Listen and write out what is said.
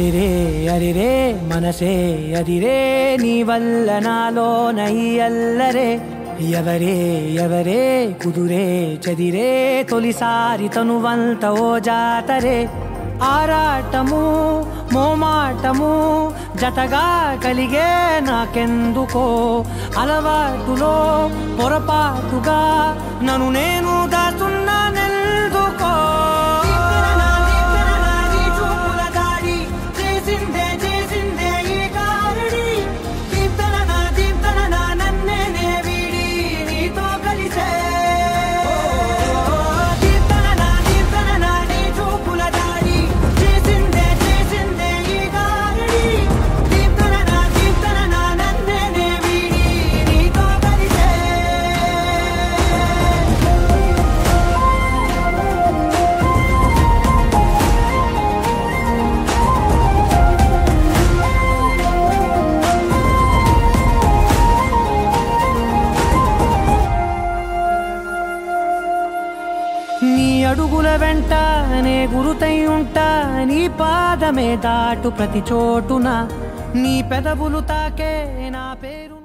అరిరే అరిరే మనసే అరిరే నీ వల్ల నాలోన ఈ అల్లరే ఎవరే ఎవరే కుదురే చదిరే తొలిసారి తనువంత ఓ జాతరే ఆరాటము మోమాటము జతగా కలిగే నాకెందుకో అలవాటులో పొరపాటుగా నన్ను నేను దాస్తున్నానెందుకో నీ అడుగుల వెంట నే గురుతై ఉంటా నీ పాదమే దాటు ప్రతి చోటున నీ పెదవులు తాకే నా పేరు